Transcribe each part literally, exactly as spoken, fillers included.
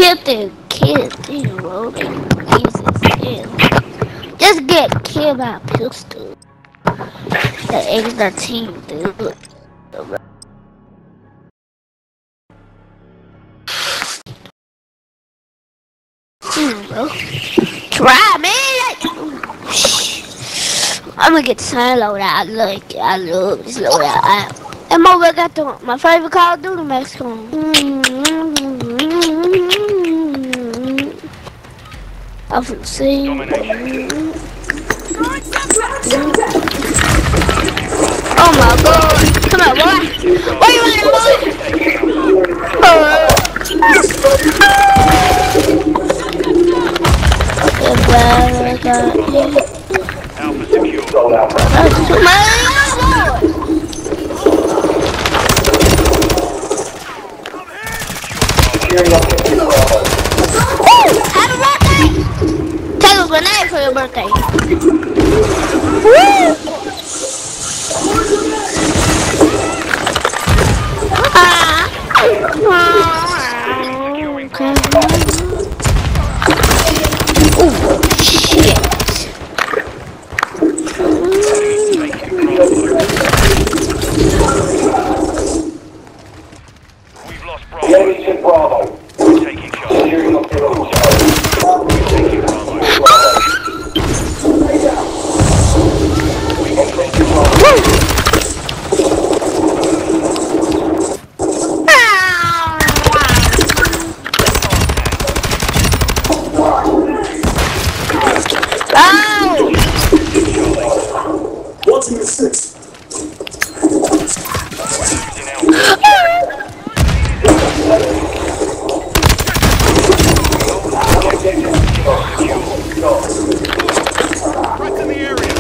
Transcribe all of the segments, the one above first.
killed the kid, damn, bro. They crazy as hell. Just get killed by a pistol. The X thirteen, dude. Damn, bro. Try, man. I'm gonna get the same loadout. Look, I love this loadout. And my got the, my favorite Call of Duty Mexico. I'm finna see. Oh my god. Come on, boy. Where you at, boy? Oh. I got it. Alpha secure. That's too much. Woo! Happy birthday! Take a grenade for your birthday. Woo! Ah! Oh, shit. We've lost Bravo. Bravo. We're taking charge. Securing up the road. We're taking Bravo. Watching the six. Right in the area.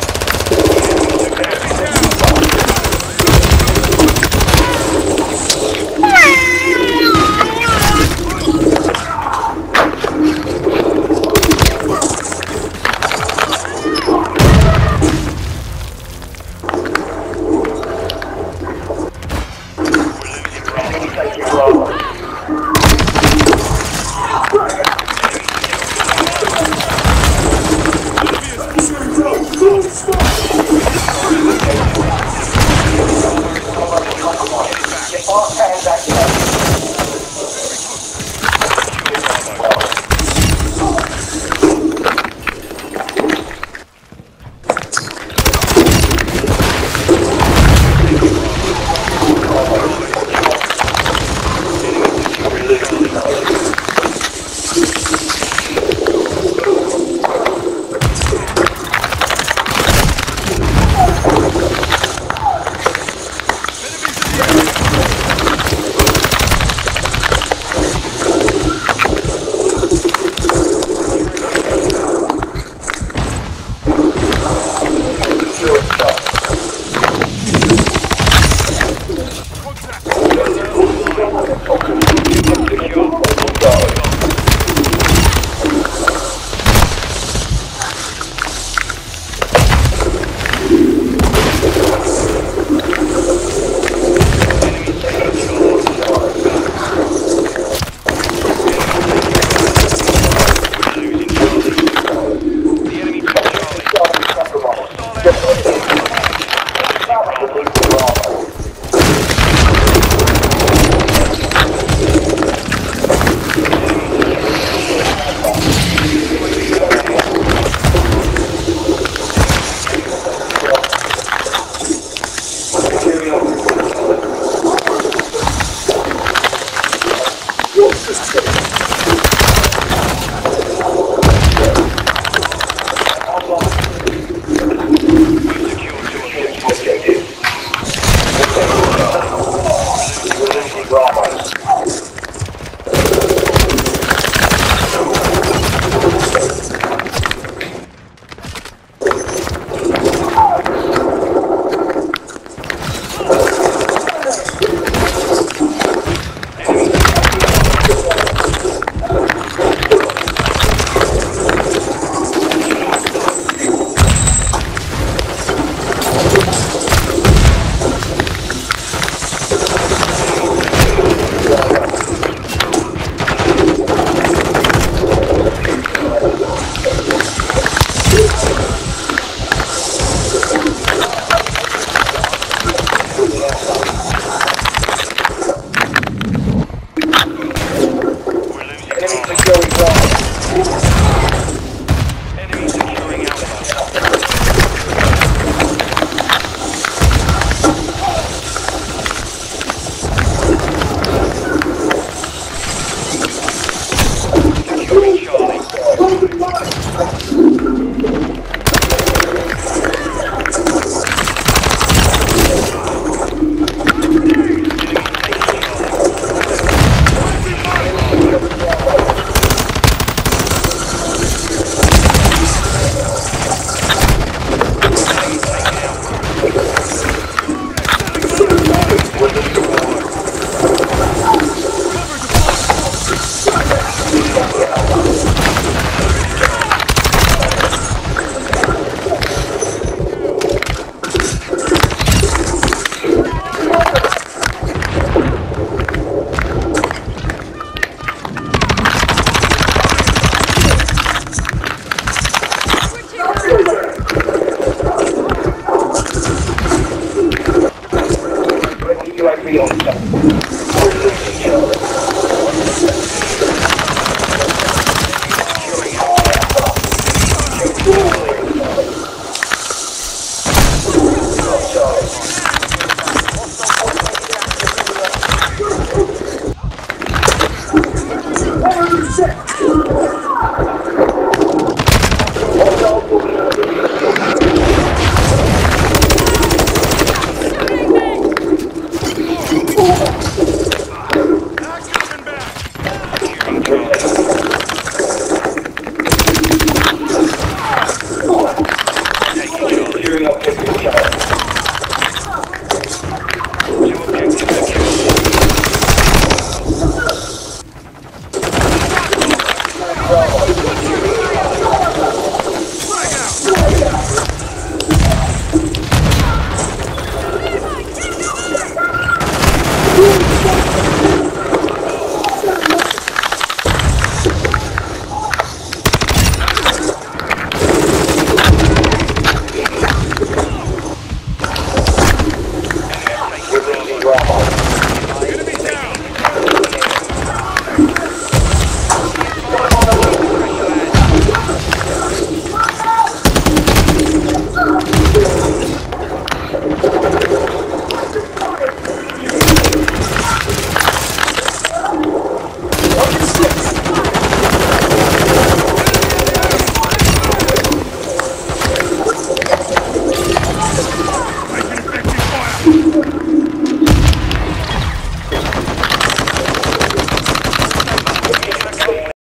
Bravo.